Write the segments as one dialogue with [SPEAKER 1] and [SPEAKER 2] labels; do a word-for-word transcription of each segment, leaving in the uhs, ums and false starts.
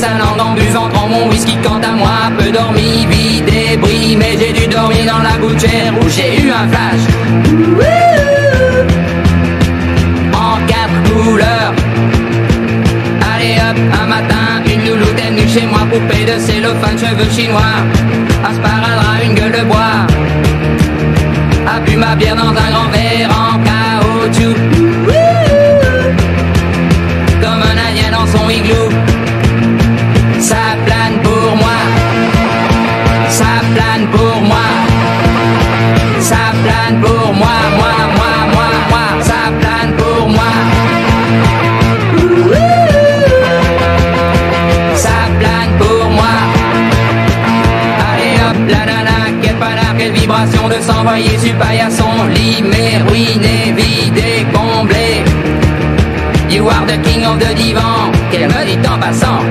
[SPEAKER 1] la langue en buvant trop mon whisky. Quant à moi, peu dormi, vie débris, mais j'ai dû dormir dans la gouttière où j'ai eu un flash. En quatre couleurs. Allez hop, un matin, une louloute est venue chez moi, poupée de cellophane, cheveux chinois, un sparadrap, une gueule de bois, a bu ma bière dans un grand verre en caoutchouc, comme un indien dans son igloo. Ça plane pour moi, ça plane pour moi, ça plane pour moi, moi, moi, moi, moi, ça plane pour moi. La nana, quelle panard, quelle vibration de s'envoyer sur paillasson. Lit, mais ruiné, vidé, comblé. You are the king of the divan. Qu'elle me dit en passant.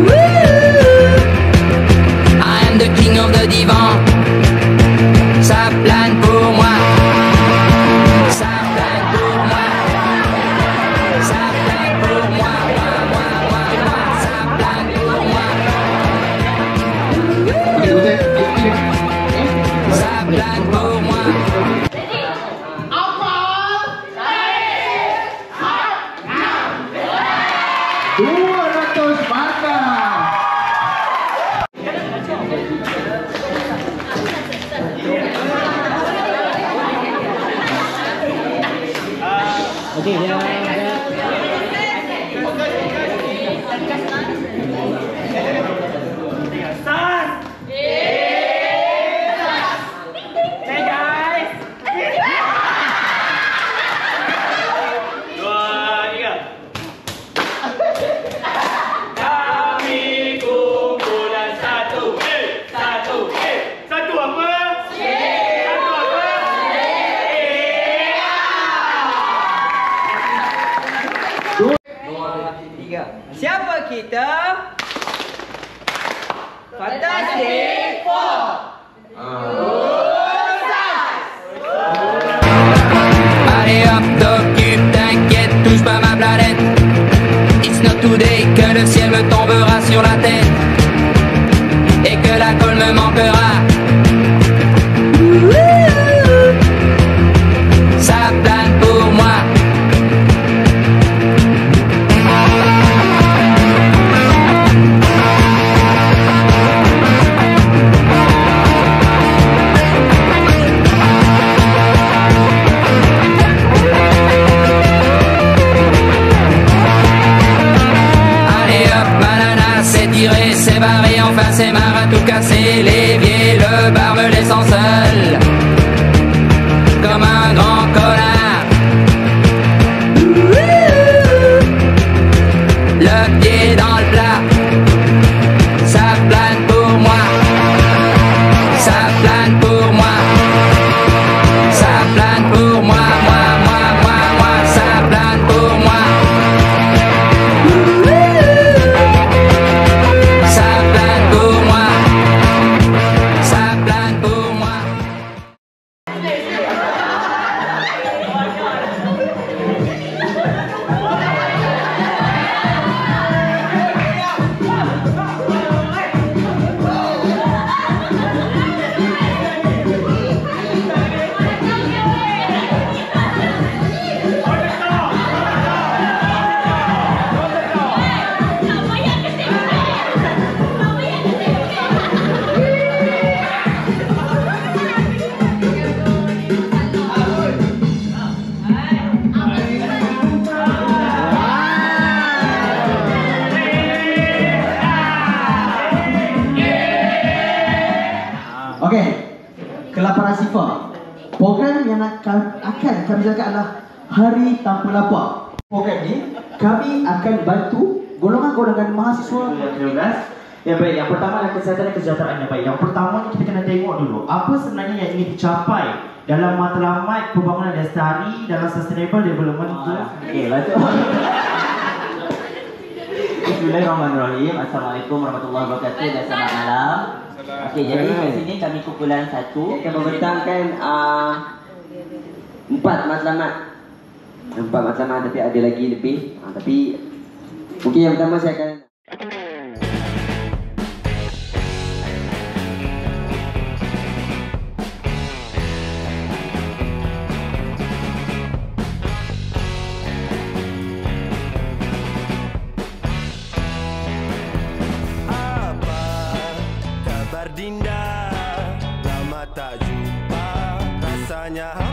[SPEAKER 1] I am the king of the divan. Ça plane pour moi. Ça plane pour moi. Ça plane pour moi. Moi, moi, moi, moi. Ça plane pour moi. Ça plane pour moi.
[SPEAKER 2] dua ratus batang. Okey, dia
[SPEAKER 1] siapa kita? Fantastic Four. Allez hop, t'occupe, t'inquiète, touche pas ma planète. It's not today que le ciel me tombera sur la tête et que la colle me manquera. Ça plane pour moi. C'est barré, enfin c'est marre à tout casser. L'évier, le bar me laissant seul comme un grand connard. Le pied dans le plat. Ça plane pour moi. Ça plane pour moi. Ça plane pour moi. Moi, moi, moi, moi. Ça plane pour moi.
[SPEAKER 2] Okey, kelaparan sifar. Program yang akan, akan kami jalankan adalah Hari Tanpa Lapar. Program ni kami akan bantu golongan-golongan mahasiswa
[SPEAKER 3] tujuh belas. Ya baik, yang pertama adalah kesihatan dan kesejahteraan yang baik. Yang pertama ni kita kena tengok dulu apa sebenarnya yang ingin dicapai dalam matlamat pembangunan lestari dalam sustainable development goals. Okey, betul.
[SPEAKER 4] Bismillahirrahmanirrahim. Assalamualaikum warahmatullahi wabarakatuh dan selamat malam. Okey, jadi di sini kami kumpulan satu akan membentangkan uh, empat matlamat. Empat matlamat tapi ada lagi lebih. Uh, tapi mungkin yang pertama saya akan
[SPEAKER 5] hanya